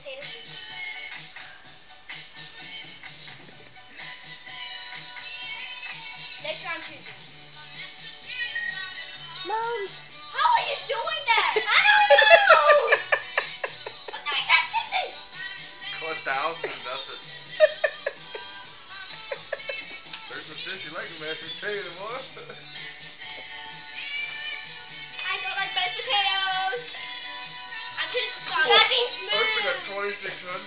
potatoes. Next round, choosing. Mom. How are you doing that? I don't know. I'm doing that thing. 1,000 and nothing. There's some fish you like the mashed potato, boy. I don't like mashed potatoes. I'm just starving. Ursula got 2,600.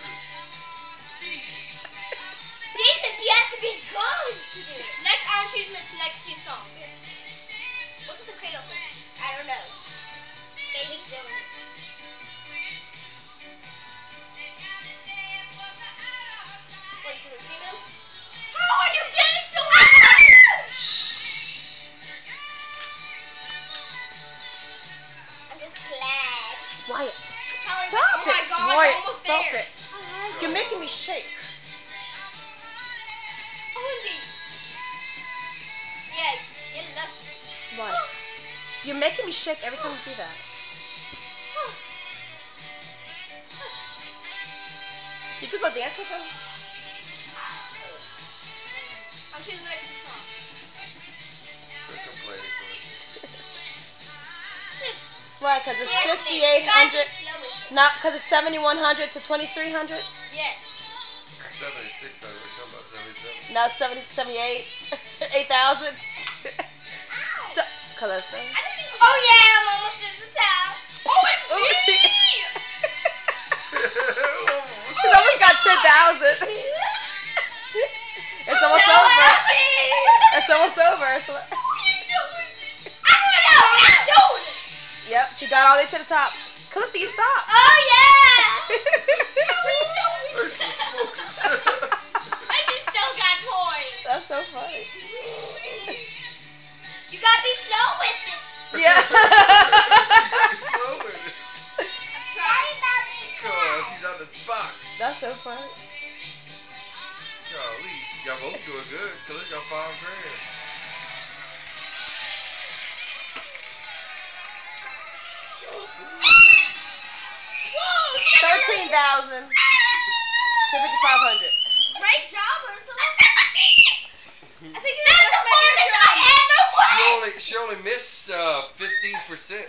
Jesus, you have to be good to do it. Next, I'm choosing the next two songs. What's the cradle thing? I don't know. Maybe soon. What's the cradle? How are you getting so high? I'm just glad. Wyatt. Holly, Stop oh my it. God, Wyatt, I'm almost stop there. it. You're making me shake. OMG. Yes, you love it. What? You're making me shake every time you do that. You could go dance with him. I'm choosing the next song. Quit complaining, boy. Why? Because it's 6,800. Not because it's 7,100 to 2,300. Yes. 7,600. We're talking about 77. Now it's 78, 8,000. Calista. Oh yeah, I'm almost in the house. OMG! She's almost got 10,000. It's almost over. It's almost over. What are you doing? I don't know. I'm doing it. Yep, she got all the way to the top. Calista, you stop. Oh yeah. And you still got points. That's so funny. You gotta be slow with it. Yeah. Slow with it. I'm trying about it. God, she's out the box. That's so funny. Golly, y'all both doing good. Calista got $5 grand. Whoa, 13,000 to 5,500. Great job, Ursula. I think that's the hardest I ever won. She only missed 15%.